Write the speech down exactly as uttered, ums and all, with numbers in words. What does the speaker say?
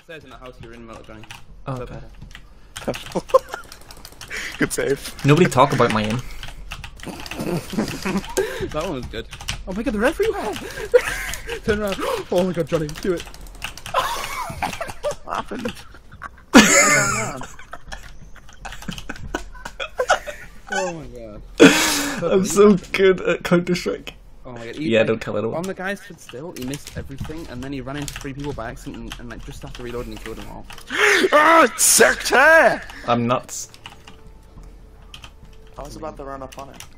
upstairs in that house you're in, Mel, Johnny. Oh, okay. Good save. Nobody talk about my aim. That one was good. Oh my god, they're everywhere! Turn around. Oh my god, Johnny, do it. What happened? Oh my god. I'm so good at Counter-Strike. Oh my god. He, Yeah, like, don't tell anyone. On the guy stood still, he missed everything, and then he ran into three people by accident, and, and like just after reloading, he killed them all. Ah, sector! I'm nuts. I was about to run up on it.